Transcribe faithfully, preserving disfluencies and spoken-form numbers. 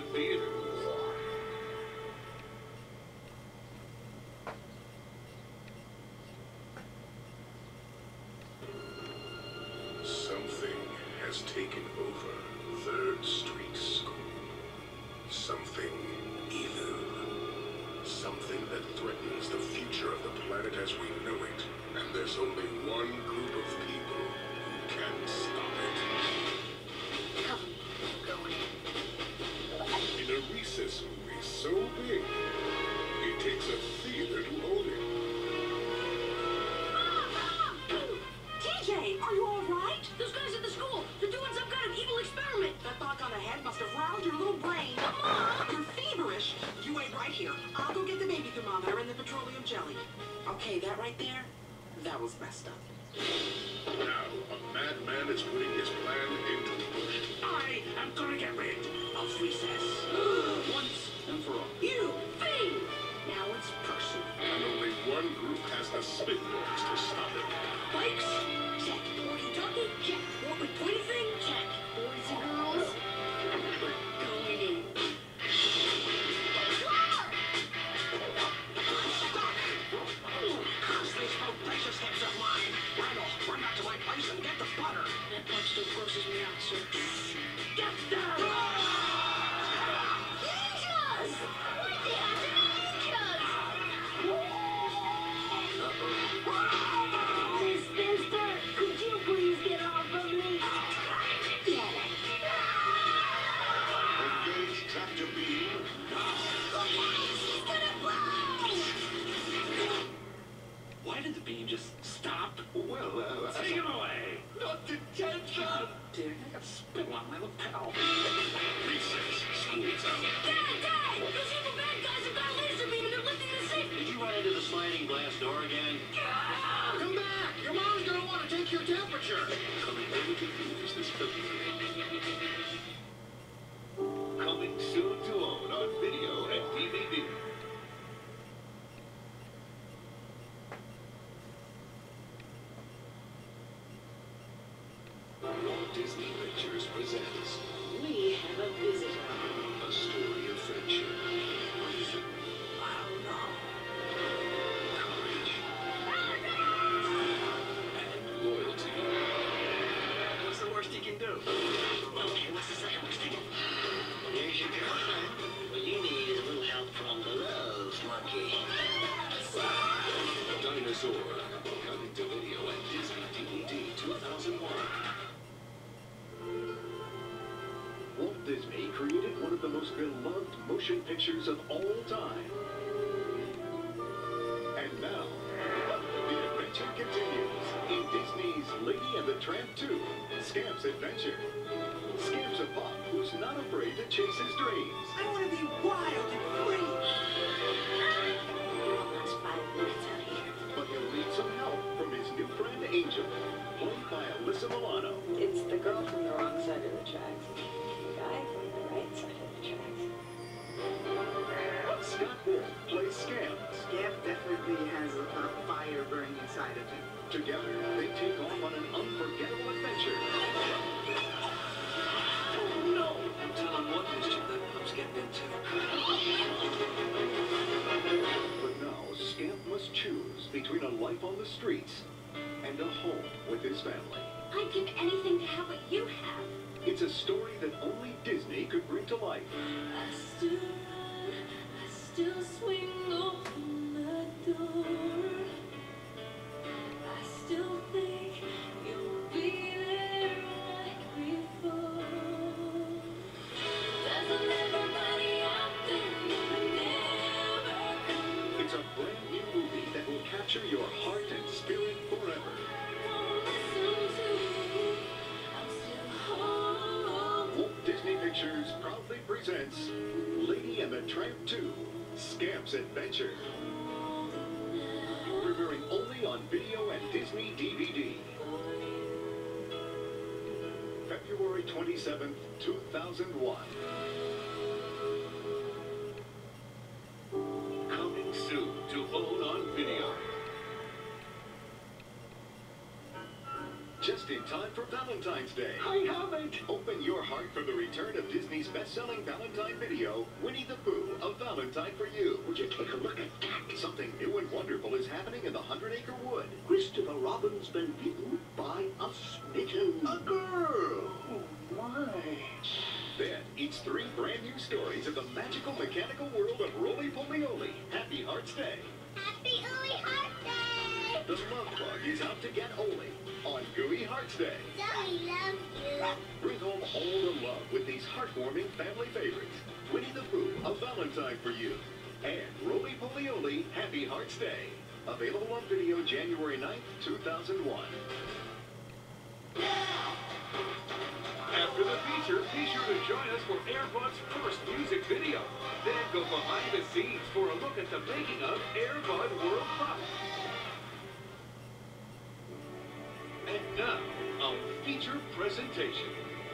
theaters. Something has taken over Third Street School. Something evil. Something that threatens the future of the planet as we know it. And there's only one group of people who can stop it. Come, go in. In a recess movie so big, it takes a theater to hold it. Mom! Mom! T J, are you all right? Those guys at the school, they're doing some kind of evil experiment. That thought on the head must have riled your little brain. Mom! You're feverish. You wait right here. I'll go get the baby thermometer and the petroleum jelly. Okay, that right there, that was messed up. Now, a madman is putting his plan into motion. I am gonna get rid of recess. Once and for all. You fiend! Now it's personal. And only one group has the spitballs to stop it. Bikes? Check. Walkie-talkie? Check. What with pointy thing? Check. Boys and girls? Going in. Constantly smoke precious hips of mine. Randall, run back to my place and get the butter. That punch still grosses me out, sir. Get down! Ninjas! Why they have to be ninjas? Miss Spinster, could you please get off of me? Engage tractor beam. She's gonna blow! Why did the beam just stop? Well, uh, take him away! Not detention! Dear, I got spit on my lapel. Recess. School's out. Dad, Dad! Those evil bad guys have got a laser beam and they're lifting the safe! Did you run into the sliding glass door again? Come back! Your mom's gonna want to take your temperature! Coming over to theaters this February. Coming soon to own on video and D V D. Walt Disney Pictures presents We have a visitor. a story of friendship, Oh no. courage, and loyalty. What's the worst he can do? Okay, what's the second worst thing? Here's your girlfriend. What you need is a little help from the love monkey. Dinosaur. Coming to video and Disney D V D two thousand one. Walt Disney created one of the most beloved motion pictures of all time. And now, the adventure continues in Disney's Lady and the Tramp two, Scamp's Adventure. Scamp's a pup who's not afraid to chase his dreams. I want to be wild and free. You're almost five minutes out here. But he'll need some help from his new friend Angel, played by Alyssa Milano. It's the girl from the wrong side of the tracks. The guy from the right side of the tracks. Scott Wolf plays Scamp. Scamp definitely has a, a fire burning inside of him. Together, they take off on an unforgettable adventure. No! I'm telling one mischief that Pup's getting into. But now, Scamp must choose between a life on the streets and a home with his family. I'd give anything to have what you have. It's a story that only Disney could bring to life. I still run, I still swing open the door. I still think you'll be there like before. Doesn't everybody out there never come? It's a brand new movie that will capture your heart and spirit forever. Walt Disney Pictures proudly presents Lady and the Tramp two, Scamp's Adventure. Premiering only on video and Disney D V D. February twenty-seventh, two thousand one. Coming soon to own on video. Just in time for Valentine's Day. I have it. Open your heart for the return of Disney's best-selling Valentine video, Winnie the Pooh, A Valentine for You. Would you take a look at that? Something new and wonderful is happening in the Hundred Acre Wood. Christopher Robin's been bitten by a smitten. A girl! Oh, my. Then, it's three brand new stories of the magical mechanical world of Roly Poly Oly. Happy Hearts Day. Happy Ooey Heart Day! The Love Bug is out to get Oly on Gooey Hearts Day. Zoe loves you. Bring home all the love with these heartwarming family favorites. Winnie the Pooh, A Valentine for You. And Roly Poly Oly, Happy Hearts Day. Available on video January ninth, two thousand one. After the feature, be sure to join us for AirBud's first music video. Then go behind the scenes for a look at the making of AirBud World Cup. And now, our feature presentation.